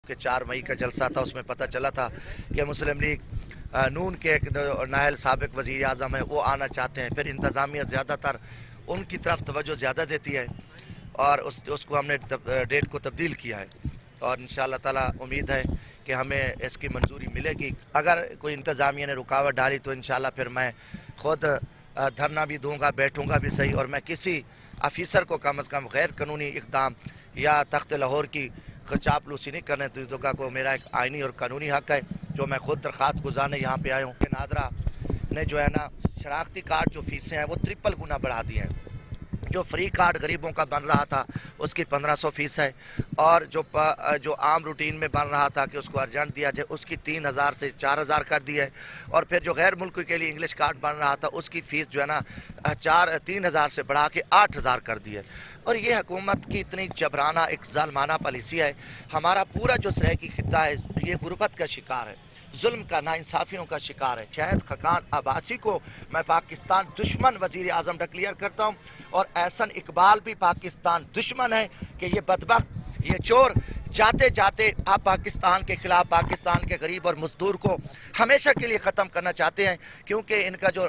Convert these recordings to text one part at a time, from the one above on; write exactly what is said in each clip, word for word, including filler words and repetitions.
کہ چار مئی کا جلسہ تھا، اس میں پتہ چلا تھا کہ مسلم لیگ نون کے ایک نااہل سابق وزیر اعظم ہیں، وہ آنا چاہتے ہیں۔ پھر انتظامیہ زیادہ تر ان کی طرف توجہ زیادہ دیتی ہے اور اس اس کو ہم نے ڈیٹ کو تبدیل کیا ہے، اور انشاءاللہ تعالی امید ہے کہ ہمیں اس کی منظوری ملے گی۔ اگر کوئی انتظامیہ نے رکاوٹ ڈالی تو انشاءاللہ پھر میں خود دھرنا بھی دوں گا، بیٹھوں گا بھی صحیح، اور میں کسی آفیسر کو کم از کم غیر قانونی اقدام یا تخت لاہور کی چاپلوسی نہیں کرنے دوں گا۔ کو میرا ایک آئینی اور قانونی حق ہے جو میں خود درخواست گزارنے یہاں پہ آیا ہوں کہ نادرا نے جو ہے نا شناختی کارڈ جو فیسیں ہیں وہ ٹرپل گنا بڑھا دی ہیں۔ جو فری کارڈ غریبوں کا بن رہا تھا اس کی پندرہ سو فیس ہے، اور جو جو عام روٹین میں بن رہا تھا کہ اس کو ارجنٹ دیا جائے اس کی تین ہزار سے چار ہزار کر دی ہے، اور پھر جو غیر ملک کے لیے انگلش کارڈ بن رہا تھا اس کی فیس جو ہے نا چار تین ہزار سے بڑھا کے آٹھ ہزار کر دی ہے۔ اور یہ حکومت کی اتنی جبرانہ ایک ظالمانہ پالیسی ہے۔ ہمارا پورا جو سرائیکی خطہ ہے یہ غربت کا شکار ہے، ظلم کا، ناانصافیوں کا شکار ہے۔ شاہد خاقان عباسی کو میں پاکستان دشمن وزیر اعظم ڈکلیئر کرتا ہوں، اور احسن اقبال بھی پاکستان دشمن ہے کہ یہ بدبخت، یہ چور جاتے جاتے آپ پاکستان کے خلاف پاکستان کے غریب اور مزدور کو ہمیشہ کے لیے ختم کرنا چاہتے ہیں، کیونکہ ان کا جو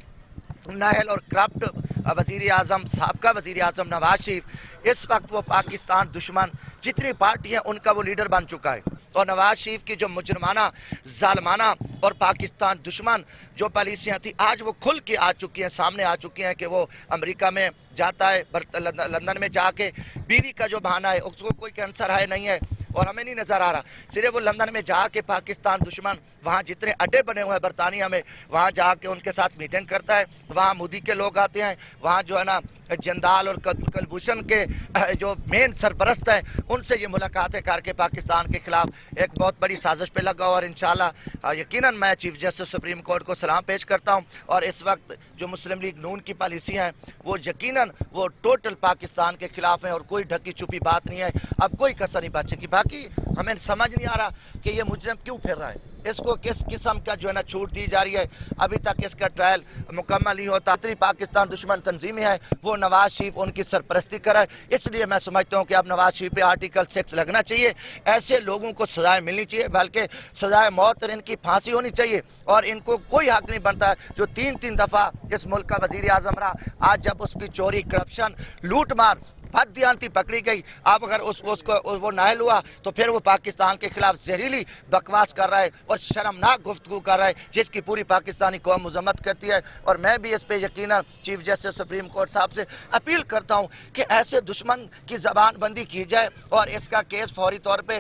نااہل اور کرپٹ وزیر اعظم سابقہ وزیر اعظم نواز شریف اس وقت وہ پاکستان دشمن جتنی پارٹی ہیں ان کا وہ لیڈر بن چکا ہے، اور نواز شریف کی جو مجرمانہ، ظالمانہ اور پاکستان دشمن جو پالیسیاں تھیں آج وہ کھل کے آ چکی ہیں، سامنے آ چکی ہیں کہ وہ امریکہ میں جاتا ہے، لندن میں جا کے بیوی کا جو بہانہ ہے اس کو کوئی کینسر ہے نہیں ہے اور ہمیں نہیں نظر آ رہا، صرف وہ لندن میں جا کے پاکستان دشمن وہاں جتنے اڈے بنے ہوئے ہیں برطانیہ میں وہاں جا کے ان کے ساتھ میٹنگ کرتا ہے، وہاں مودی کے لوگ آتے ہیں، وہاں جو ہے نا جندال اور کلبھوشن کے جو مین سرپرست ہیں ان سے یہ ملاقاتیں کر کے پاکستان کے خلاف ایک بہت بڑی سازش پہ لگا، اور انشاءاللہ یقیناً میں چیف جسٹس سپریم کورٹ کو سلام پیش کرتا ہوں، اور اس وقت جو مسلم لیگ نون کی پالیسی ہیں وہ یقیناً وہ ٹوٹل پاکستان کے خلاف ہیں، اور کوئی ڈھکی چھپی بات نہیں ہے، اب کوئی کسر نہیں بچے گی۔ باقی ہمیں سمجھ نہیں آ رہا کہ یہ مجرم کیوں پھر رہا ہے، اس کو کس قسم کا جو ہے نا چھوٹ دی جا رہی ہے، ابھی تک اس کا ٹرائل مکمل نہیں ہوتا۔ اتنی پاکستان دشمن تنظیمیں ہیں وہ نواز شریف ان کی سرپرستی کرے، اس لیے میں سمجھتا ہوں کہ اب نواز شریف پہ آرٹیکل سکس لگنا چاہیے، ایسے لوگوں کو سزائیں ملنی چاہیے، بلکہ سزائے موت اور ان کی پھانسی ہونی چاہیے، اور ان کو کوئی حق نہیں بنتا ہے جو تین تین دفعہ اس ملک کا وزیر اعظم رہا، آج جب اس کی چوری، کرپشن، لوٹ مار، بد دیانتی پکڑی گئی، اب اگر اس, اس کو وہ نااہل ہوا تو پھر وہ پاکستان کے خلاف زہریلی بکواس کر رہا ہے اور شرمناک گفتگو کر رہا ہے جس کی پوری پاکستانی قوم مذمت کرتی ہے، اور میں بھی اس پہ یقیناً چیف جسٹس سپریم کورٹ صاحب سے اپیل کرتا ہوں کہ ایسے دشمن کی زبان بندی کی جائے اور اس کا کیس فوری طور پہ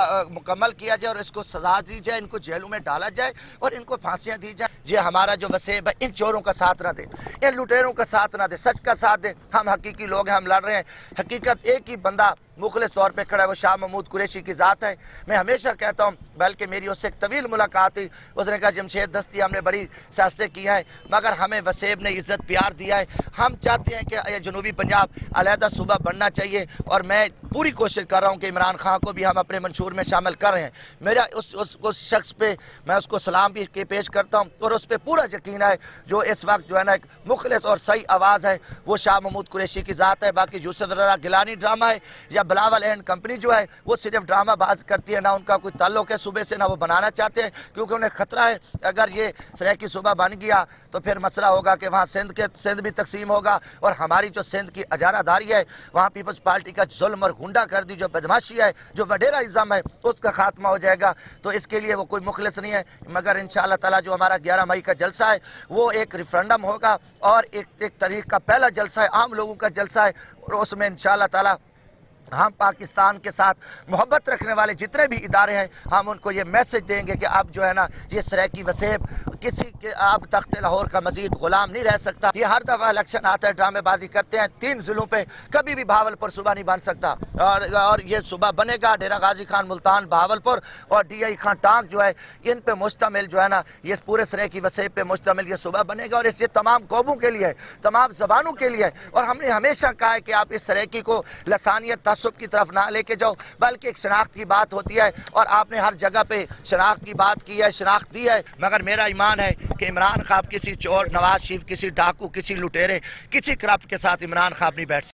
مکمل کیا جائے، اور اس کو سزا دی جائے، ان کو جیلوں میں ڈالا جائے اور ان کو پھانسیاں دی جائیں۔ یہ ہمارا جو وسیب ہے ان چوروں کا ساتھ نہ دے، ان لٹیروں کا ساتھ نہ دے، سچ کا ساتھ دے۔ ہم حقیقی لوگ ہیں، ہم لڑ رہے ہیں، حقیقت ایک ہی بندہ مخلص طور پہ کھڑا ہے، وہ شاہ محمود قریشی کی ذات ہے۔ میں ہمیشہ کہتا ہوں، بلکہ میری اس سے ایک طویل ملاقات ہوئی، اس نے کہا جمشید دستی ہم نے بڑی سیاستیں کی ہیں مگر ہمیں وسیب نے عزت پیار دیا ہے، ہم چاہتے ہیں کہ یہ جنوبی پنجاب علیحدہ صوبہ بننا چاہیے، اور میں پوری کوشش کر رہا ہوں کہ عمران خان کو بھی ہم اپنے منشور میں شامل کر رہے ہیں۔ میرا اس اس اس شخص پہ میں اس کو سلام بھی پیش کرتا ہوں، اور اس پہ پورا یقین ہے جو اس وقت جو ہے نا ایک مخلص اور صحیح آواز ہے وہ شاہ محمود قریشی کی ذات ہے۔ باقی یوسف رضا گیلانی ڈرامہ ہے یا بلاول اینڈ کمپنی جو ہے وہ صرف ڈرامہ باز کرتی ہے، نہ ان کا کوئی تعلق ہے صوبے سے، نہ وہ بنانا چاہتے ہیں، کیونکہ انہیں خطرہ ہے اگر یہ سرائیکی صوبہ بن گیا تو پھر مسئلہ ہوگا کہ وہاں سندھ کے سندھ بھی تقسیم ہوگا، اور ہماری جو سندھ کی اجارہ داری ہے، وہاں پیپلز پارٹی کا ظلم اور گنڈا گردی جو بدماشی ہے، جو وڈیرا ازم ہے، اس کا خاتمہ ہو جائے گا۔ تو اس کے لیے وہ کوئی مخلص نہیں ہے، مگر انشاءاللہ تعالی جو ہمارا گیارہ مئی کا جلسہ ہے وہ ایک ریفرنڈم ہوگا، اور ایک ایک تاریخ کا پہلا جلسہ ہے، عام لوگوں کا جلسہ ہے، اور اس میں انشاءاللہ تعالی ہم پاکستان کے ساتھ محبت رکھنے والے جتنے بھی ادارے ہیں ہم ان کو یہ میسج دیں گے کہ اب جو ہے نا یہ سرائیکی وسیب کسی کے اب تخت لاہور کا مزید غلام نہیں رہ سکتا۔ یہ ہر دفعہ الیکشن آتا ہے ڈرامے بازی کرتے ہیں، تین ضلعوں پہ کبھی بھی بہاولپور صوبہ نہیں بن سکتا، اور اور یہ صوبہ بنے گا ڈیرہ غازی خان ملتان بہاولپور اور ڈی آئی خان ٹانک جو ہے ان پہ مشتمل جو ہے نا یہ پورے سرائیکی وسیب پہ مشتمل یہ صوبہ بنے گا، اور اس یہ تمام قوموں کے لیے، تمام زبانوں کے لیے، اور ہم نے ہمیشہ کہا ہے کہ آپ اس سرائیکی کو لسانیت تعصب کی طرف نہ لے کے جاؤ، بلکہ ایک شناخت کی بات ہوتی ہے، اور آپ نے ہر جگہ پہ شناخت کی بات کی ہے، شناخت دی ہے، مگر میرا ایمان ہے کہ عمران خان کسی چور، نواز شریف کسی ڈاکو، کسی لٹیرے، کسی کرپٹ کے ساتھ عمران خان نہیں بیٹھ سکتے۔